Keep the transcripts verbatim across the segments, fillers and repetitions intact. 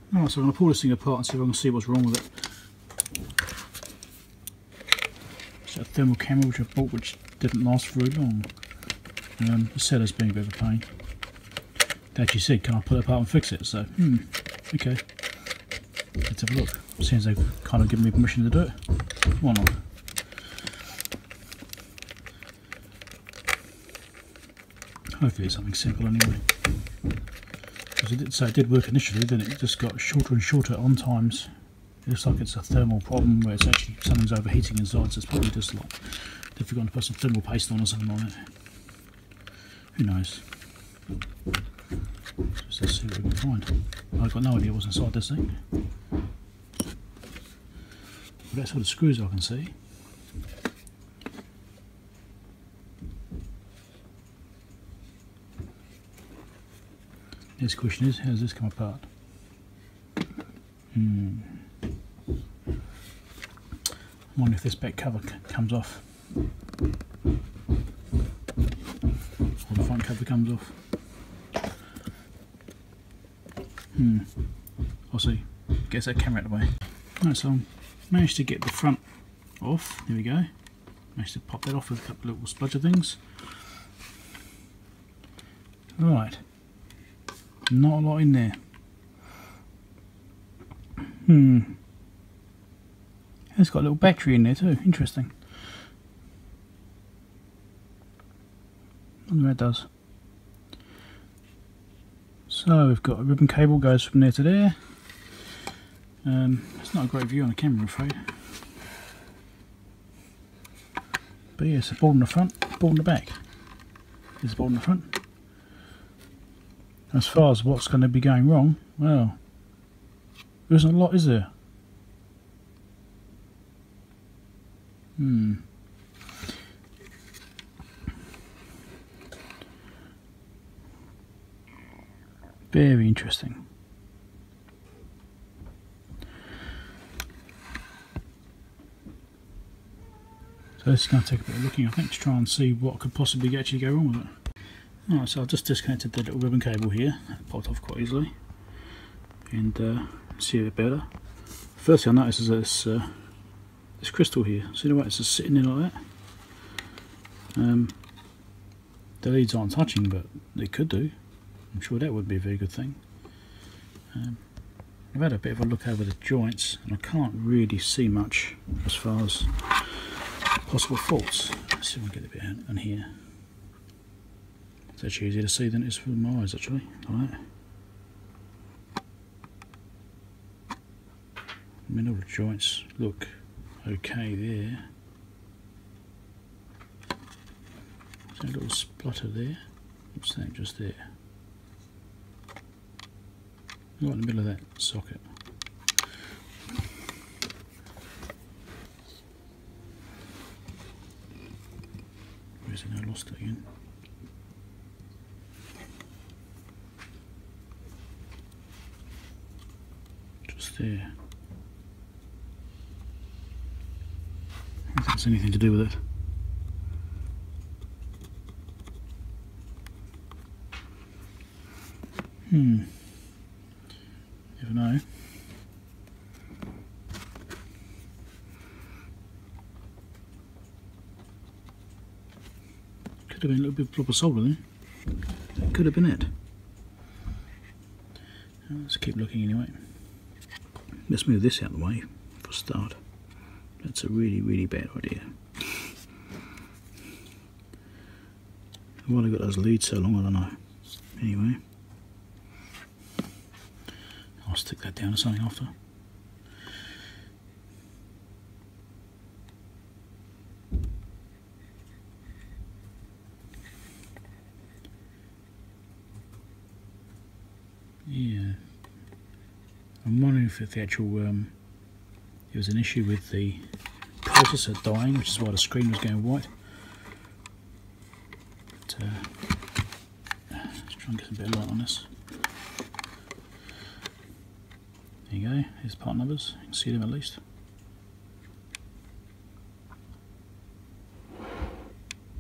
Alright, so I'm going to pull this thing apart and see if I can see what's wrong with it. It's a thermal camera which I bought which didn't last very long. Um, the seller's being a bit of a pain. They actually said, can I pull it apart and fix it? So, hmm, okay. Let's have a look. Seems they've kind of given me permission to do it. Why not? Hopefully it's something simple anyway. Because it did say it did work initially, then it just got shorter and shorter on times. It looks like it's a thermal problem where it's actually something's overheating inside, so it's probably just like they've forgotten to put some thermal paste on or something on it. Who knows? Just let's see what we can find. I've got no idea what's inside this thing. But that's all the screws I can see. Next question is, how does this come apart? Hmm. I wonder if this back cover comes off. Or the front cover comes off. Hmm. I'll see. Get that camera out of the way. Right, so I managed to get the front off. There we go. Managed to pop that off with a couple of little spludger things. Right. Not a lot in there. Hmm. It's got a little battery in there too. Interesting. I wonder what it does. So we've got a ribbon cable goes from there to there. Um, it's not a great view on the camera, I'm afraid. But yeah, it's a board in the front, board in the back. There's a board in the front. As far as what's going to be going wrong, well, there isn't a lot, is there? Hmm. Very interesting. So this is going to take a bit of looking, I think, to try and see what could possibly actually go wrong with it. Alright, so I've just disconnected the little ribbon cable here. It popped off quite easily. And uh, see a bit better. First thing I noticed is this, uh, this crystal here. See the way it's just sitting there like that? Um, the leads aren't touching, but they could do. I'm sure that would be a very good thing. Um, I've had a bit of a look over the joints and I can't really see much as far as possible faults. Let's see if I can get a bit in here. It's actually easier to see than it is with my eyes, actually. Like that. I mean, all the joints look okay there. There's a little splutter there. What's that just there? Right in the middle of that socket. Where's it now? I lost it again. Just there. I don't think it's anything to do with it. Hmm. Never know. Could have been a little bit of blob of solder there. That could have been it. Let's keep looking anyway. Let's move this out of the way for a start. That's a really, really bad idea. Why they got those leads so long, I don't know. Anyway. I'll stick that down to something after. Yeah. I'm wondering if the actual um, there was an issue with the processor dying, which is why the screen was going white. But, uh, let's try and get a bit of light on this. There you go, here's part numbers, you can see them at least.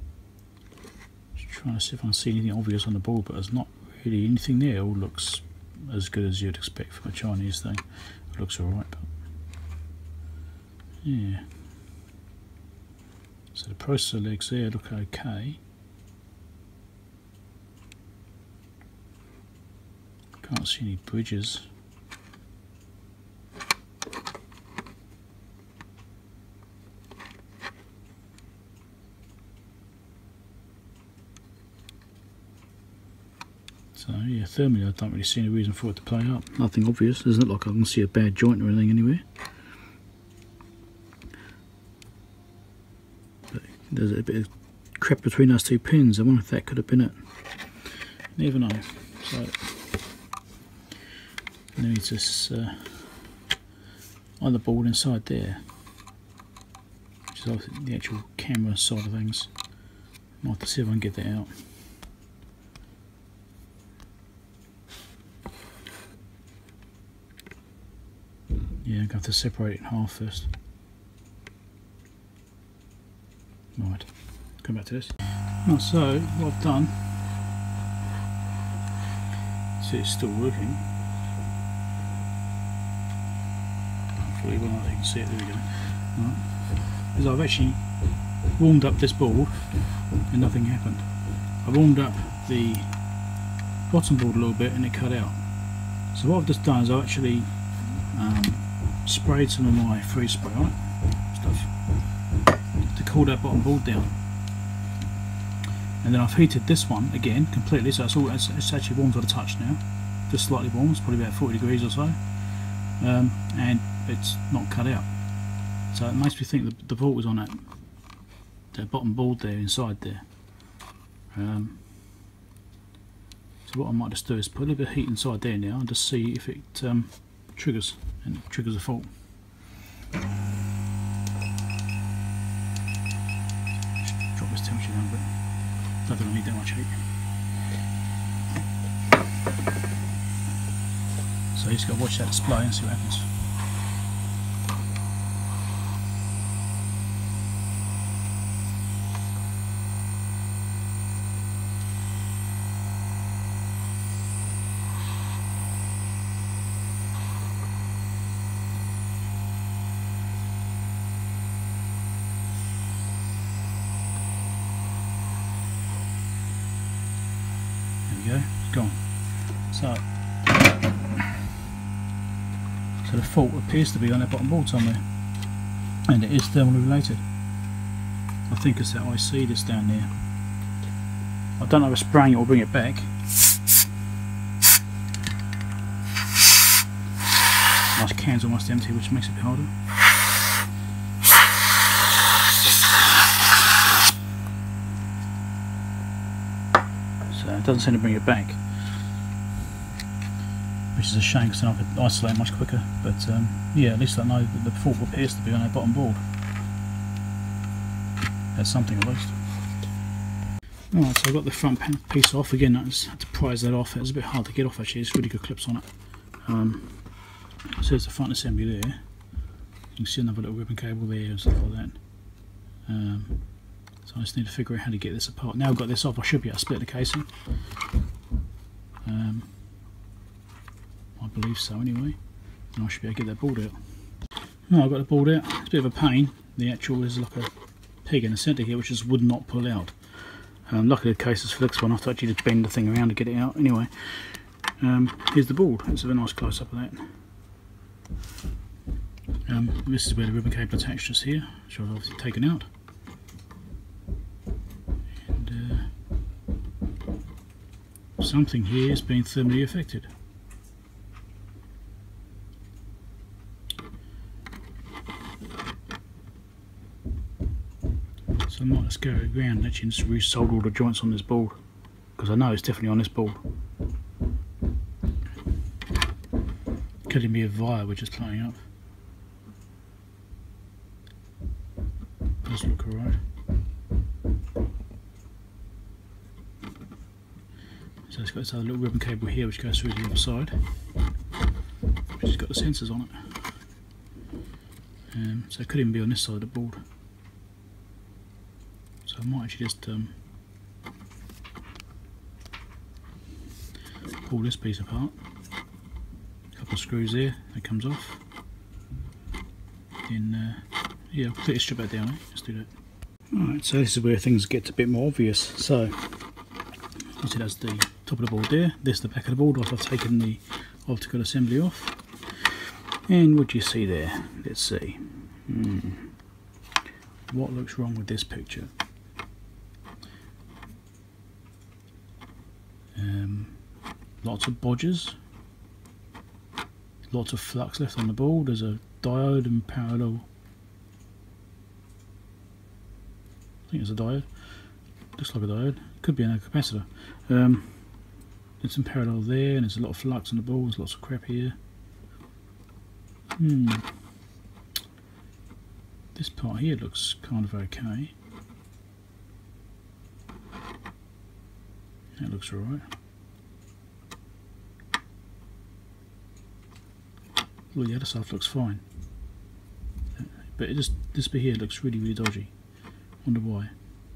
Just trying to see if I can see anything obvious on the board, but there's not really anything there. It all looks as good as you'd expect from a Chinese thing. It looks alright, but yeah. So the processor legs there look okay. Can't see any bridges. So yeah, thermally I don't really see any reason for it to play up. Nothing obvious. Doesn't look like I can see a bad joint or anything anywhere. But there's a bit of crap between those two pins. I wonder if that could have been it. Never know. So there is this uh, other board inside there, which is obviously the actual camera side of things. Might have to see if I can get that out. Yeah, I'm going to have to separate it in half first. Right, come back to this. Right, so what I've done, see it's still working. Hopefully, well, you can see it, there we go. Right. Is I've actually warmed up this board and nothing happened. I warmed up the bottom board a little bit and it cut out. So what I've just done is I've actually um, sprayed some of my freeze spray on it, stuff, to cool that bottom board down. And then I've heated this one again completely, so it's, all, it's, it's actually warm to the touch now, just slightly warm, it's probably about forty degrees or so, um, and it's not cut out. So it makes me think that the bolt was on that, that bottom board there, inside there. Um, so what I might just do is put a little bit of heat inside there now and just see if it um, triggers, and it triggers a fault. Drop this temperature down a bit. Don't think I need that much heat. So you just got to watch that display and see what happens. Go, it's gone. So, so the fault appears to be on that bottom board somewhere, and it is thermally related. I think it's that I C that's down there. I don't know if spraying it will bring it back. My can's almost empty, which makes it harder. It doesn't seem to bring it back, which is a shame because then I could isolate much quicker. But um, yeah, at least I know that the fault appears to be on that bottom board. That's something at least. Alright, so I got the front piece off again. I just had to prise that off. It was a bit hard to get off actually. There's really good clips on it. Um, so there's the front assembly there. You can see another little ribbon cable there and stuff like that. Um, So I just need to figure out how to get this apart. Now I've got this off, I should be able to split the casing. Um, I believe so anyway. And I should be able to get that board out. Now I've got the board out. It's a bit of a pain. The actual is like a peg in the centre here which just would not pull out. Um, luckily the case is fixed, one I have to actually just bend the thing around to get it out. Anyway, um, here's the board. Let's have a nice close up of that. Um, this is where the ribbon cable attached is here, which I've obviously taken out. Something here has been thermally affected. So I might just go around and actually just re-solder all the joints on this board, because I know it's definitely on this board. Could be a via which is playing up. Does look alright. So it's got this other little ribbon cable here which goes through the other side, which has got the sensors on it. Um, so it could even be on this side of the board. So I might actually just um, pull this piece apart couple of screws there, that comes off. Then uh, yeah, I'll completely strip that down, eh? Let's do that. Alright, so this is where things get a bit more obvious. So, obviously that's the top of the board there, this is the back of the board after I've taken the optical assembly off. And what do you see there? Let's see. Hmm. What looks wrong with this picture? Um, lots of bodges, lots of flux left on the board. There's a diode and parallel. I think it's a diode. Looks like a diode. Could be a capacitor. Um, there's some parallel there, and there's a lot of flux on the board. There's lots of crap here. Hmm. This part here looks kind of okay. That looks alright. Well, the other stuff looks fine. But it just, this bit here looks really, really dodgy. Wonder why.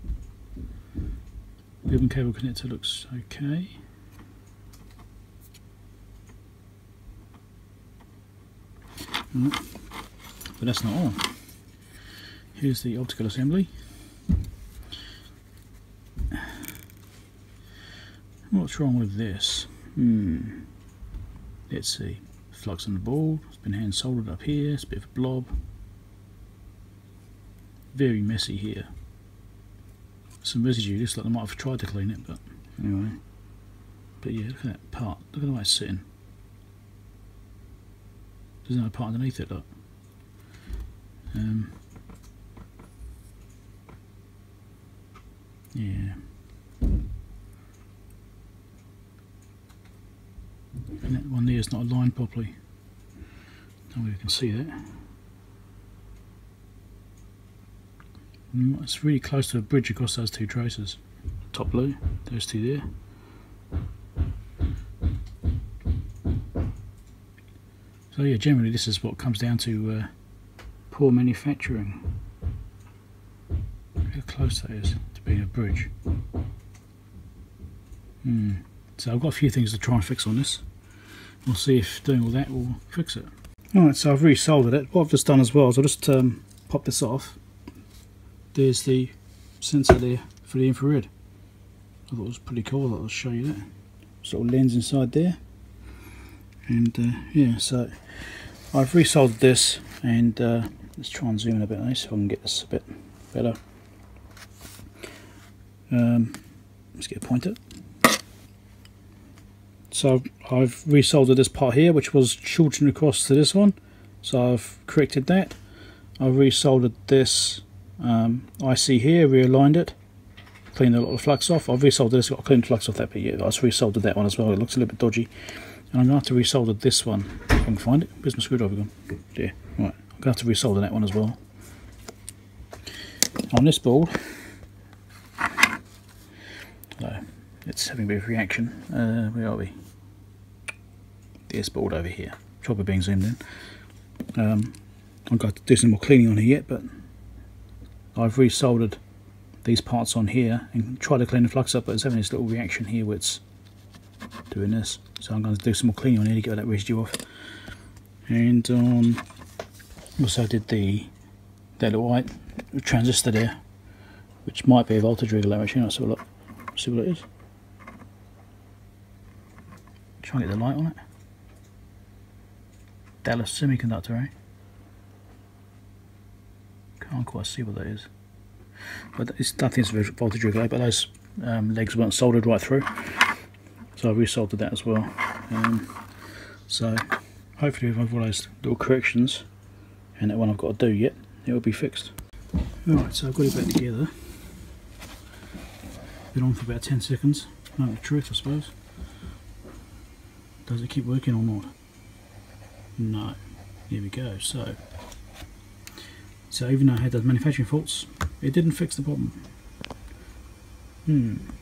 Ribbon cable connector looks okay. Right. But that's not all. Here's the optical assembly. What's wrong with this? Hmm. Let's see. Flux on the board. It's been hand soldered up here. It's a bit of a blob. Very messy here. Some residue. Looks like they might have tried to clean it, but anyway. But yeah, look at that part. Look at the way it's sitting. There's no part underneath it, look. Um. Yeah. And that one there is not aligned properly. Don't know if you can see that. Mm, it's really close to a bridge across those two traces. Top blue, those two there. So yeah, generally this is what comes down to uh, poor manufacturing. Look how close that is to being a bridge. Hmm. So I've got a few things to try and fix on this. We'll see if doing all that will fix it. Alright, so I've resoldered it. What I've just done as well is I'll just um, pop this off. There's the sensor there for the infrared. I thought it was pretty cool. I'll show you that. Sort of lens inside there. And uh, yeah, so I've resoldered this, and uh, let's try and zoom in a bit on this so I can get this a bit better. Um, let's get a pointer. So I've resoldered this part here, which was shortened across to this one. So I've corrected that. I've resoldered this um, I C here, realigned it, cleaned a lot of flux off. I've resoldered this, got to clean the flux off that bit. Yeah, I've resoldered that one as well. It looks a little bit dodgy. And I'm going to have to resolder this one, if I can find it. Where's my screwdriver gone? There. Right, I'm going to have to resolder that one as well. On this board, so it's having a bit of reaction. Uh, where are we? This board over here. Chopper being zoomed in. Um, I've got to do some more cleaning on here yet, but I've resoldered these parts on here and tried to clean the flux up, but it's having this little reaction here where it's doing this. So I'm going to do some more cleaning on here to get that residue off. And um, also did the that little white transistor there, which might be a voltage regulator. Actually, let's have a look. See what it is. Try and get the light on it. Dallas Semiconductor, eh? Can't quite see what that is. But it's, I think it's a voltage regulator, but those um, legs weren't soldered right through. So I resoldered that as well. Um, so hopefully with all those little corrections and that one I've got to do yet, it will be fixed. Alright, so I've got it back together. Been on for about ten seconds. Not the truth, I suppose. Does it keep working or not? No. Here we go. So, so even though I had those manufacturing faults, it didn't fix the problem. Hmm.